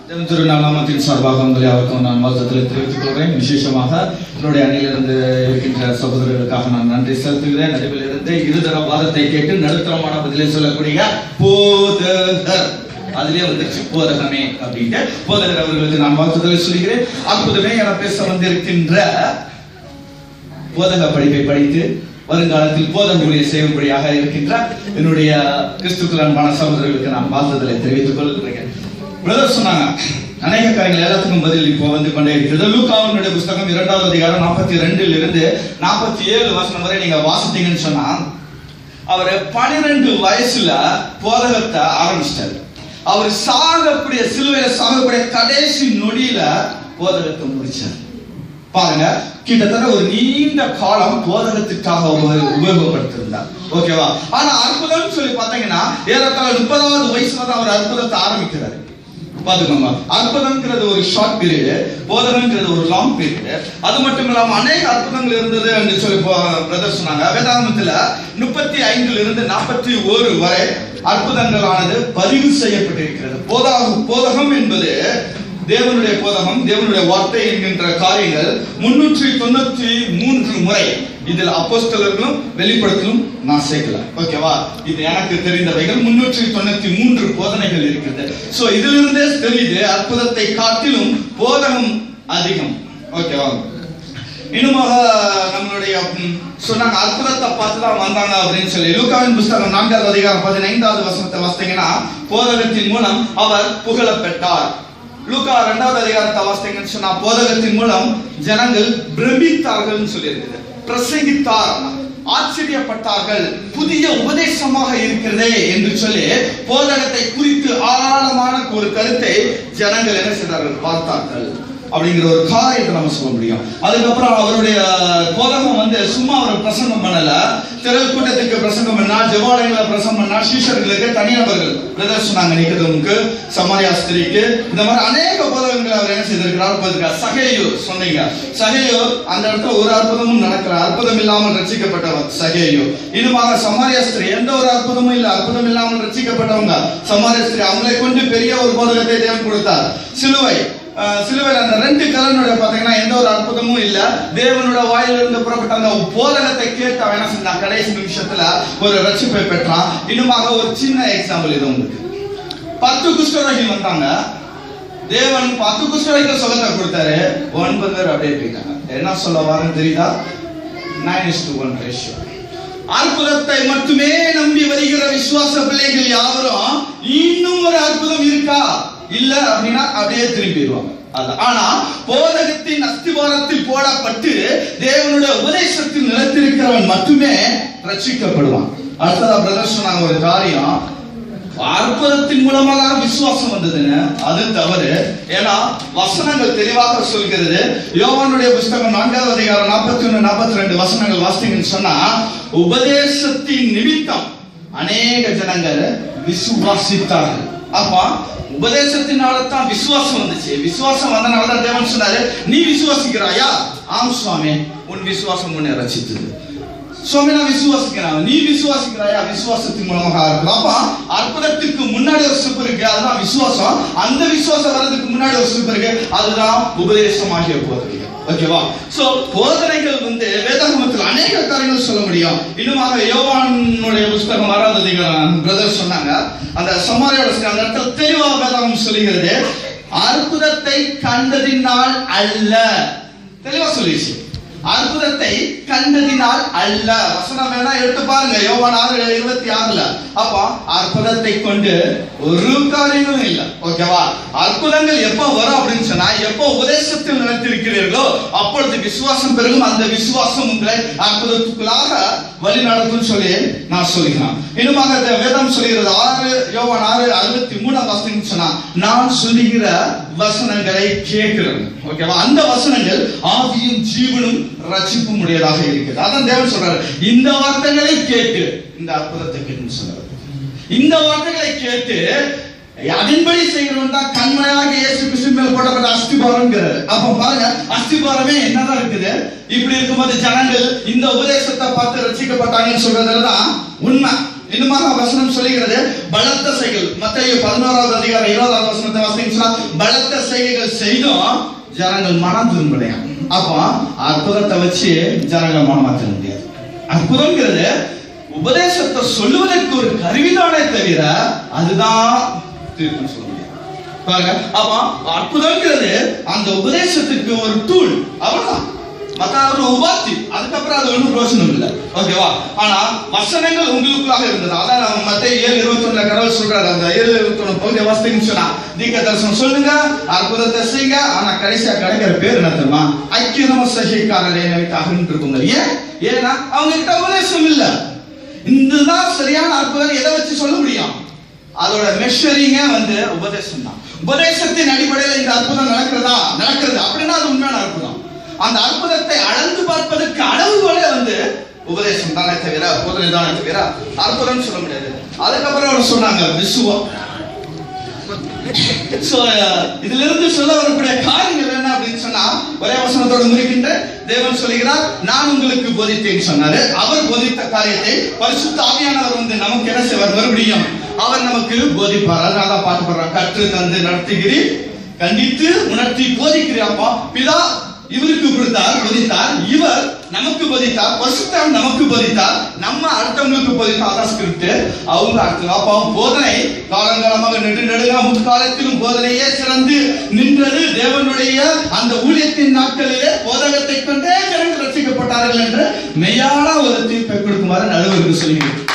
திருநாமத்தின் சார்பாக உங்களை அவருக்கும் நான் வாழ்த்துக்களை தெரிவித்துக் கொள்கிறேன். விசேஷமாக என்னுடைய அணியிலிருந்து இருக்கின்ற சகோதரர்களுக்காக நான் நன்றி செலுத்துகிறேன். நடுவில் இருந்து இருதர வாதத்தை கேட்டு நடுத்தரமான பதிலை சொல்லக்கூடிய போதகர், அதிலே வந்துருச்சு போதகமே அப்படின்ட்டு போதகர் அவர்களுக்கு நான் வாழ்த்துக்களை சொல்கிறேன். அற்புதமே என பேச வந்திருக்கின்ற போதக படிப்பை படித்து வருங்காலத்தில் போதகூலிய செய்யும்படியாக இருக்கின்ற என்னுடைய கிறிஸ்துக்கள் அன்பான சகோதரர்களுக்கு நான் வாழ்த்துக்களை தெரிவித்துக் கொள்கிறேன். பிரதர் சொன்னாங்க அநேக காரியங்கள் எல்லாத்துக்கும் பதில் இப்போ வந்து கொண்டே இருக்கிறது. லூக்காவினுடைய புத்தகம் 2வது அதிகாரம் 42 இருந்து 47 வசனம் வரை நீங்க வாசித்தீங்கன்னு சொன்னா, அவர் 12 வயசுல போதகத்தை ஆரம்பிச்சிட்டாரு. அவர் சாகக்கூடிய சிலுவையில சாகக்கூடிய கடைசி நொடியில போதகத்தை முடிச்சார். பாருங்க, கிட்டத்தட்ட ஒரு நீண்ட காலம் போதகத்துக்காக உபயோகப்படுத்திருந்தார். ஓகேவா? ஆனா அற்புதம் சொல்லி பார்த்தீங்கன்னா ஏறத்தாழ 30வது வயசுல தான் அவர் அற்புதத்தை ஆரம்பிக்கிறாரு. பாத்துக்கோங்க, அற்புதம்ங்கிறது ஒரு ஷார்ட் பீரியட், போதகம்ங்கிறது ஒரு லாங் பீரியட். அது மட்டும் இல்லாம அநேக அற்புதங்கள் இருந்தது என்று சொல்லி பிரதர் சொன்னாங்க. வேதாகமத்துல 35 இருந்து 41 வரை அற்புதங்களானது பதிவு செய்யப்பட்டிருக்கிறது. போதகம் என்பது தேவனுடைய போதகம், தேவனுடைய வார்த்தை என்கின்ற காரியங்கள் 393 முறை இதில் அப்போஸ்தலர்களும் வெளிப்படுத்தலும் நான் சேர்க்கல. ஓகேவா? இது எனக்கு தெரிந்தவைகள் 393 போதனைகள் இருக்கிறது. சோ இதிலிருந்தே தெரியுது அற்புதத்தை காட்டிலும் போதகம் அதிகம். ஓகேவா? இன்னுமாக நம்மளுடைய சொன்னாங்க அற்புதத்தை பார்த்து தான் வந்தாங்க அப்படின்னு சொல்லி. லூக்காவின் புத்தகம் 4வது அதிகாரம் 15வது வசனத்தை வாசித்தீங்கன்னா, போதகத்தின் மூலம் அவர் புகழ பெற்றார். லூக்கா 2வது அதிகாரத்தை வாசித்தீங்கன்னு சொன்னா, போதகத்தின் மூலம் ஜனங்கள் பிரமித்தார்கள் சொல்லி இருக்குது. பிரசங்கித்தார், ஆச்சரியப்பட்டார்கள், புதிய உபதேசமாக இருக்கிறதே என்று சொல்லி போதகத்தை குறித்து ஆழமான ஒரு கருத்தை ஜனங்கள் என்ன செய்தார்கள், பார்த்தார்கள் அப்படிங்கிற ஒரு காரியத்தை நம்ம சொல்ல முடியும். அதுக்கப்புறம் அவருடைய போதகம் வந்து சும்மா அவர் பிரசங்கம் பண்ணல, திரள் கூட்டத்துக்கு பிரசங்கம் பண்ணா, ஜெபாலயங்களை பிரசங்கம் பண்ணா, சீஷர்களுக்கு, தனிநபர்கள் பிரதர் சொன்னாங்க, நிக்கதேமுக்கு, சமாரியா ஸ்திரீக்கு, இந்த மாதிரி அநேக போதகங்களை அவர் என்ன செய்திருக்கிறார். சகேயு சொன்னீங்க, சகேயு அந்த இடத்துல ஒரு அற்புதமும் நடக்கல, அற்புதம் இல்லாமல் ரட்சிக்கப்பட்டவர் சகேயு. இன்னுமாக சமாரியா ஸ்திரீ, எந்த ஒரு அற்புதமும் இல்ல, அற்புதம் இல்லாமல் ரட்சிக்கப்பட்டவங்க சமாரியா ஸ்திரீ, அவங்களை கொண்டு பெரிய ஒரு போதகத்தை தேவன் கொடுத்தார். சிலுவையில் அந்த 2 கலனுடைய பாத்தீங்கன்னா எந்த ஒரு அற்புதமும் இல்ல, தேவனுடைய வாயிலிருந்து புறப்பட்ட அந்த போதகத்தை கேட்டு அவன் என்ன செஞ்சான், கடைசி நிமிஷத்துல ஒரு ரட்சிப்பை பெற்றான். இன்னுமாக ஒரு சின்ன எக்ஸாம்பிள் இது உங்களுக்கு. 10 குஷ்டரோகிகள் வந்தாங்க, தேவன் 10 குஷ்டரோகிகள் சுகத்தை கொடுத்தாரு, 9 பேர் அப்படியே போயிட்டாங்க. என்ன சொல்ல வாருன்னு தெரியுதா? 9:1 ரேஷியோ. அற்புதத்தை மட்டுமே நம்பி வருகிற விசுவாச பிள்ளைகள் யாவரும் இன்னும் ஒரு அற்புதம் இருக்கா இல்ல அப்படின்னா அப்படியே திரும்பிடுவாங்க. ஆனா போதகத்தின் அஸ்திவாரத்தில் போடப்பட்டு தேவனுடைய உபதேசத்தில் நிலைத்திருக்கிறவன் மட்டுமே ரட்சிக்கப்படுவான். அடுத்ததா பிரதர் சொன்னாங்க ஒரு காரியம், அற்புதத்தின் மூலமாக விசுவாசம் வந்ததுன்னு, அது தவறு. ஏன்னா வசனங்கள் தெளிவாக சொல்கிறது. யோவானுடைய புத்தகம் 4வது அதிகாரம் 41, 42 வசனங்கள் வாசித்தீங்கன்னு சொன்னா, உபதேசத்தின் நிமித்தம் அநேக ஜனங்கள் விசுவாசித்தார்கள். அப்பா உபதேசத்தினால தான் விசுவாசம் வந்துச்சு. விசுவாசம் வந்தனால தான் தேவன் சொன்னாரு, நீ விசுவாசிக்கிறாயா? ஆம் சுவாமி, உன் விசுவாசம் உன்னை ரட்சித்தது. சுவாமி நான் விசுவாசிக்கிறேன், நீ விசுவாசிக்கிறாயா? விசுவாசத்தின் மூலமாக இருக்கு. அப்ப அற்புதத்துக்கு முன்னாடி ஒரு ஸ்டெப் இருக்கு, அதுதான் விசுவாசம். அந்த விசுவாசம் வர்றதுக்கு முன்னாடி ஒரு ஸ்டெப் இருக்கு, அதுதான் உபதேசமாகிய போதனைகள். ஓகேவா? சோ போதனைகள் வந்து வேதாகமத்தில் அநேக காரியங்கள் சொல்ல முடியும். இன்னுமாக யோவானுடைய புத்தகம் 6வது அதிகாரம் பிரதர் சொன்னாங்க, அந்த சமாரியாவோட அந்த இடத்துல தெளிவாக வேதாகமம் சொல்லுகிறது, அற்புதத்தை கண்டதினால் அல்ல. தெளிவா சொல்லிடுச்சு, அற்புதத்தை கண்டதினால் அல்ல. வசனம் வேணா எடுத்து பாருங்க, யோவான் 6:26. அப்ப அற்புதத்தை கொண்டு ஒரு காரியமும் இல்லை. ஓகேவா? அற்புதங்கள் எப்போ வரும் அப்படின்னு சொன்னா, எப்போ உபதேசத்தில் நிலைத்திருக்கிறீர்களோ அப்பொழுது விசுவாசம் பெருகும். அந்த விசுவாசம் உங்களை அற்புதத்துக்குள்ளாக வழி நடத்தும் சொல்லி நான் சொல்கிறேன். இன்னுமாக வேதம் சொல்கிறது, யோவான் 6:63 சொன்னா, நான் சொல்லுகிற வசனங்களை கேட்கிறேன். ஓகேவா? அந்த வசனங்கள் ஆவியும் ஜீவனும் ரட்சிப்பும் உடையதாக இருக்கிறது. அதான் தேவன் சொல்றாரு, இந்த வார்த்தைகளை கேட்டு இந்த அற்புதத்தை கேட்டு சொல்றாரு. இந்த வார்த்தைகளை கேட்டு அதன்படி செய்கிறவன் தான் கண்மலையாக இயேசு கிறிஸ்து மேல் போடப்பட்ட அஸ்திபாரம்ங்கிறாரு. அப்ப பாருங்க, அஸ்திபாரமே என்னதான் இருக்குது. இப்படி இருக்கும்போது ஜனங்கள் இந்த உபதேசத்தை பார்த்து ரட்சிக்கப்பட்டாங்கன்னு சொல்றதுலதான் உண்மை. இன்னுமாக வசனம் சொல்லுகிறது பலத்த செய்கைகள். மத்தேயு 11வது அதிகாரம் 20வது வசனத்தை வாசிச்சா பலத்த செய்கைகள் செய்தும் ஜனங்கள் மனம் திரும்பலையா. அப்ப அற்புதத்தை வச்சு ஜனங்கள் மனம் மாற்ற முடியாது. அற்புதம்ங்கிறது உபதேசத்தை சொல்லுவதற்கு ஒரு கருவிதானே தவிர அதுதான் தீர்ப்புன்னு சொல்ல முடியாது. பாருங்க, அப்ப அற்புதம்ங்கிறது அந்த உபதேசத்துக்கு ஒரு டூல், அவ்வளவுதான். மற்ற ஒரு உபாத்தி, அதுக்கப்புறம் அது ஒன்றும் பிரோஜனம் இல்லை. ஓகேவா? ஆனா வசனங்கள் உங்களுக்குள்ளாக இருந்தது. அதான் நம்ம மத்தேயு 7:21 கடவுள் சொல்றாரு. அந்த 7:21 பகுதியை வாசித்தீங்கன்னு சொன்னா தீர்க்க தரிசனம் சொல்லுங்க, அற்புதத்தை செய்யுங்க, ஆனா கடைசியா கிடைக்கிற பேர் என்ன தெரியுமா? ஐக்கியம சகிக்காரர் என்னை விட்டு அகன்று இருக்குங்க. ஏன்னா அவங்க கிட்ட உபதேசம் இல்ல. இதுதான் சரியான அற்புதம். எதை வச்சு சொல்ல முடியும்? அதோட மெஷரிங்க உபதேசம் தான். உபதேசத்தின் அடிப்படையில் இந்த அற்புதம் நடக்கிறது அப்படின்னா அது உண்மையான அற்புதம். அந்த அற்புதத்தை அளந்து பார்ப்பதற்கு அளவுகோலே உபதேசம் தானே தவிர போதனை தானே தவிர அற்புதம் சொல்ல முடியாது. அதுக்கப்புறம் அவர் சொன்னாங்க விசுவம். இதுல இருந்து சொல்ல வரக்கூடிய காரியங்கள் என்ன அப்படின்னு சொன்னா, ஒரே வசனத்தோடு முடிக்கின்ற தேவன் சொல்லுகிறார், நான் உங்களுக்கு போதித்தேன்னு சொன்னாரு. அவர் போதித்த காரியத்தை பரிசுத்த ஆவியானவர் நமக்கு என்ன செய்வார்? மறுபடியும் அவர் நமக்கு போதிப்பார். அதனால பாட்டு பாடுறார், கற்று தந்து நடத்துகிறீர், கண்டித்து உணர்த்தி போதிக்கிறாப்பா. பிதா இவருக்கு கொடுத்தார், போதித்தார், இவர் நமக்கு போதித்தார், பரிசுத்தம் நமக்கு போதித்தார், நம்ம அடுத்தவங்களுக்கு போதித்தார். அதான் ஸ்கிரிப்ட். அவங்க அடுத்த போதனை காலங்காலமாக நெடுநெடுக முற்காலத்திலும் போதனையே சிறந்து நின்றது. தேவனுடைய அந்த ஊழியத்தின் நாட்களிலே போதகத்தை கொண்டே ஜனங்கள் ரட்சிக்கப்பட்டார்கள் என்று மெய்யான ஒரு தீர்ப்பை கொடுக்குமாறு நடுவருக்கு சொல்லுகிறேன்.